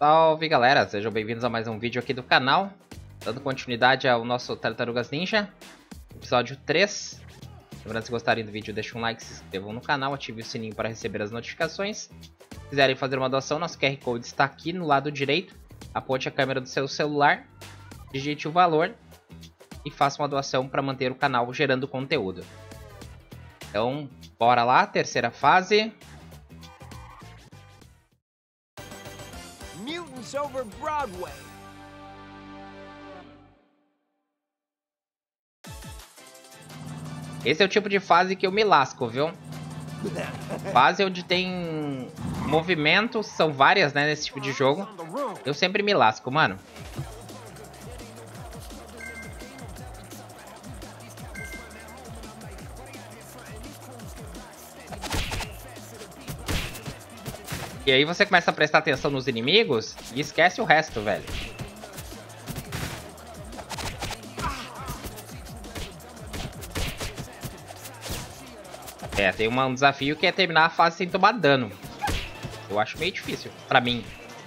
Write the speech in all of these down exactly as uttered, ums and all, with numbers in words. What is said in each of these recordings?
Salve galera, sejam bem-vindos a mais um vídeo aqui do canal, dando continuidade ao nosso Tartarugas Ninja, episódio três. Lembrando, se gostarem do vídeo, deixem um like, se inscrevam no canal, ativem o sininho para receber as notificações. Se quiserem fazer uma doação, nosso Q R Code está aqui no lado direito. Aponte a câmera do seu celular, digite o valor e faça uma doação para manter o canal gerando conteúdo. Então, bora lá, terceira fase. Mutants over Broadway. Esse é o tipo de fase que eu me lasco, viu? Fase onde tem movimentos, são várias, né, nesse tipo de jogo. Eu sempre me lasco, mano. E aí você começa a prestar atenção nos inimigos e esquece o resto, velho. É, tem um desafio que é terminar a fase sem tomar dano. Eu acho meio difícil, pra mim.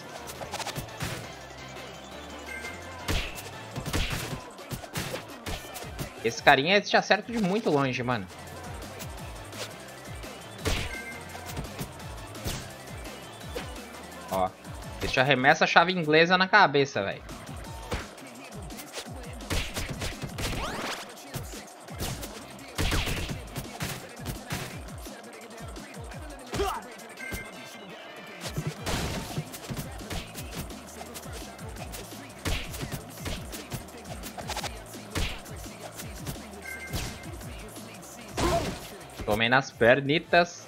Esse carinha te acerta de muito longe, mano. Ó, ele te arremessa a chave inglesa na cabeça, velho. Tomei nas pernitas.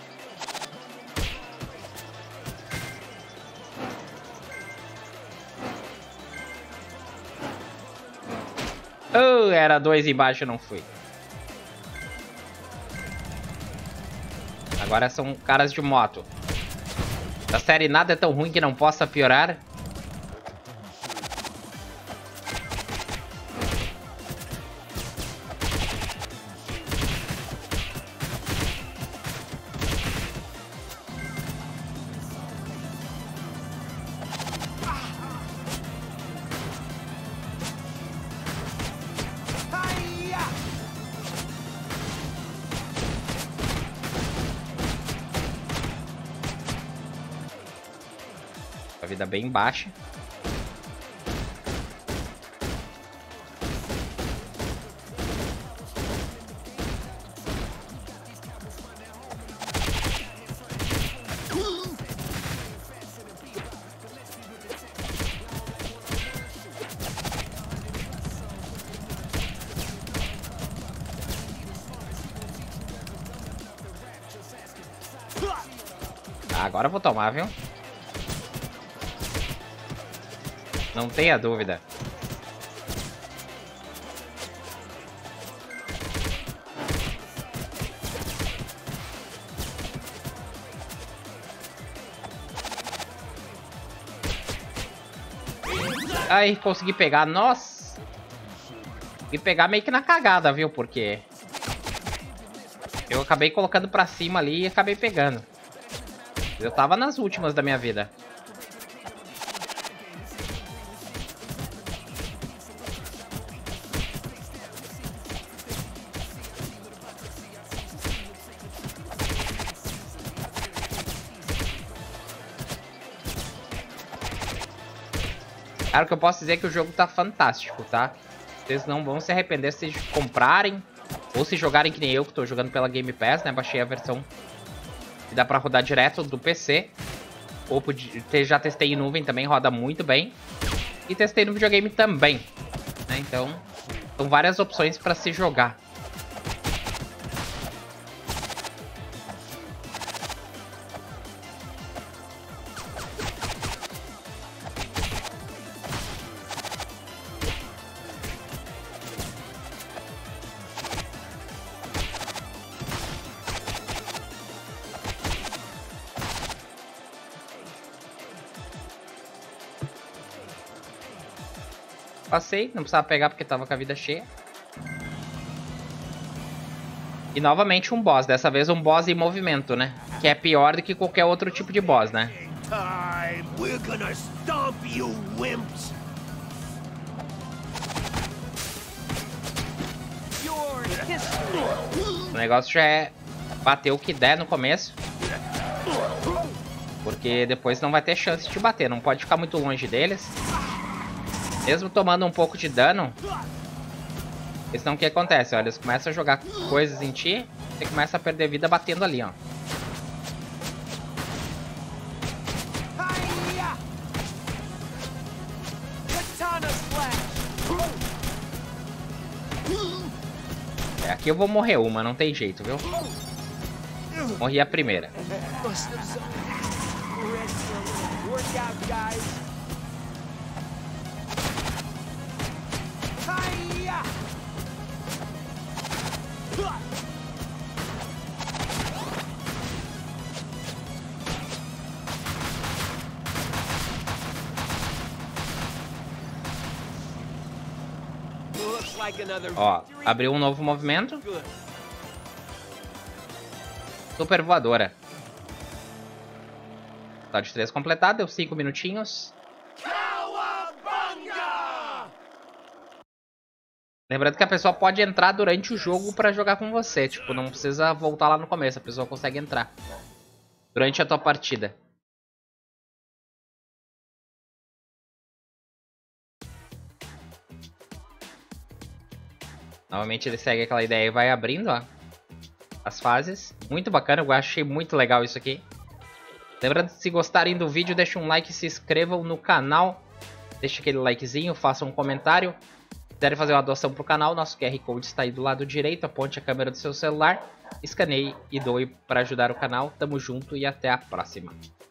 Oh, era dois embaixo, não fui. Agora são caras de moto. A série nada é tão ruim que não possa piorar. A vida bem baixa. Agora eu vou tomar, viu? Não tenha dúvida. Aí, consegui pegar. Nossa! Consegui pegar meio que na cagada, viu? Porque eu acabei colocando pra cima ali e acabei pegando. Eu tava nas últimas da minha vida. Cara, o que eu posso dizer é que o jogo tá fantástico, tá? Vocês não vão se arrepender se comprarem ou se jogarem que nem eu, que tô jogando pela Game Pass, né? Baixei a versão que dá pra rodar direto do P C. Ou já testei em nuvem também, roda muito bem. E testei no videogame também, né? Então, são várias opções pra se jogar. Passei, não precisava pegar porque tava com a vida cheia. E novamente um boss, dessa vez um boss em movimento, né? Que é pior do que qualquer outro tipo de boss, né? time, we're gonna stomp you wimps. O negócio já é bater o que der no começo. Porque depois não vai ter chance de bater. Não pode ficar muito longe deles. Mesmo tomando um pouco de dano. Senão o que acontece? Ó, eles começam a jogar coisas em ti. E começa a perder vida batendo ali, ó. É, aqui eu vou morrer uma, não tem jeito, viu? Morri a primeira. Ó, abriu um novo movimento. Super voadora. Tá de três completado, deu cinco minutinhos. Lembrando que a pessoa pode entrar durante o jogo pra jogar com você. Tipo, não precisa voltar lá no começo. A pessoa consegue entrar durante a tua partida. Novamente ele segue aquela ideia e vai abrindo, ó, as fases. Muito bacana, eu achei muito legal isso aqui. Lembrando que se gostarem do vídeo, deixem um like, se inscrevam no canal. Deixem aquele likezinho, façam um comentário. Se quiserem fazer uma doação pro canal, nosso Q R Code está aí do lado direito. Aponte a câmera do seu celular, escaneie e doe para ajudar o canal. Tamo junto e até a próxima.